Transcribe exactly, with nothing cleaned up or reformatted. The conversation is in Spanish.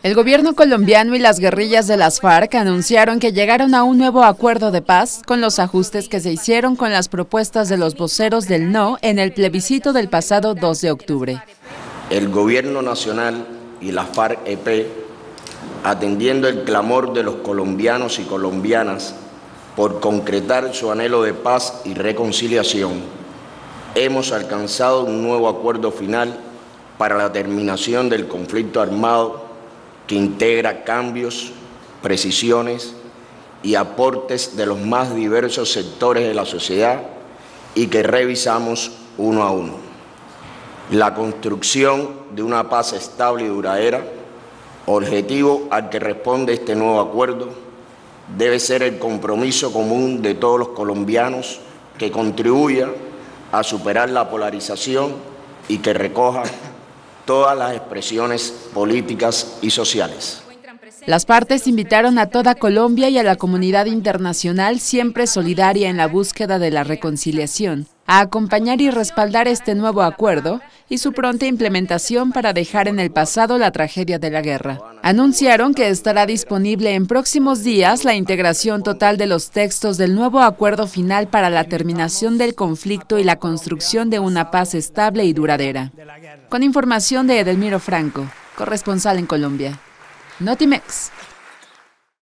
El gobierno colombiano y las guerrillas de las FARC anunciaron que llegaron a un nuevo acuerdo de paz con los ajustes que se hicieron con las propuestas de los voceros del no en el plebiscito del pasado dos de octubre. El gobierno nacional y la FARC-E P, atendiendo el clamor de los colombianos y colombianas por concretar su anhelo de paz y reconciliación, hemos alcanzado un nuevo acuerdo final para la terminación del conflicto armado que integra cambios, precisiones y aportes de los más diversos sectores de la sociedad y que revisamos uno a uno. La construcción de una paz estable y duradera, objetivo al que responde este nuevo acuerdo, debe ser el compromiso común de todos los colombianos que contribuya a superar la polarización y que recoja todas las expresiones políticas y sociales. Las partes invitaron a toda Colombia y a la comunidad internacional, siempre solidaria en la búsqueda de la reconciliación, a acompañar y respaldar este nuevo acuerdo y su pronta implementación para dejar en el pasado la tragedia de la guerra. Anunciaron que estará disponible en próximos días la integración total de los textos del nuevo acuerdo final para la terminación del conflicto y la construcción de una paz estable y duradera. Con información de Edelmiro Franco, corresponsal en Colombia. Notimex.